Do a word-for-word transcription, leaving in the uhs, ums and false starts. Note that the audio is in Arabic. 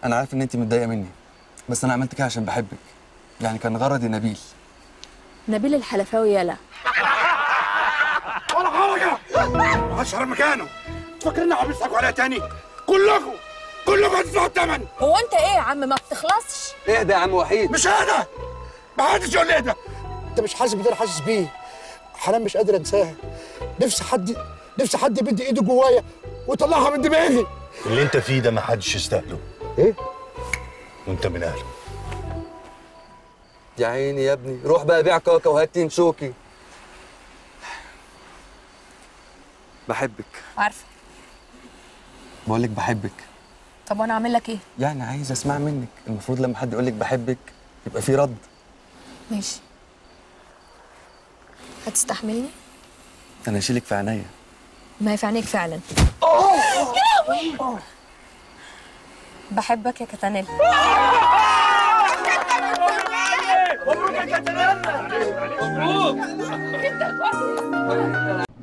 انا عارف ان انت متضايقه مني، بس انا عملت كده عشان بحبك. يعني كان غرضي نبيل. نبيل الحلفاوي يالا. ولا حركه عشر مكانه. تفكرني عم يضحكوا عليها تاني؟ كلكم كلكم هتدفعوا الثمن. هو انت ايه يا عم ما بتخلصش؟ اهدى يا عم وحيد. مش هذا، ما حدش يقول لي اهدى. انت مش حاسس باللي انا حاسس بيه. حنان مش قادر انساها. نفسي حد نفسي حد يمد ايده جوايا ويطلعها من دماغي. اللي انت فيه ده ما حدش يستاهله. ايه؟ وانت من اهله. يا عيني يا ابني، روح بقى بيع كاكا وهات تين شوكي. بحبك. عارفه. بقول لك بحبك. طب وانا اعمل لك ايه؟ يعني عايز اسمع منك. المفروض لما حد يقول لك بحبك يبقى في رد. ماشي. هتستحملني؟ انا اشيلك في عينيا. ما هي في عينيك فعلا. بحبك يا كتانيل. مبروك يا كتانيل. مبروك.